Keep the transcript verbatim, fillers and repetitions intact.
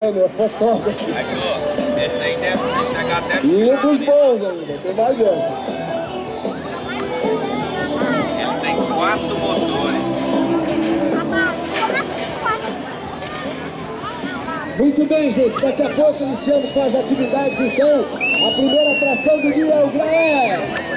Fotógrafo. Esse aí deve chegar até... E um dos bons ainda, tem mais essa. Ele tem quatro motores. Muito bem, gente. Daqui a pouco iniciamos com as atividades, então. A primeira atração do dia é o Graé.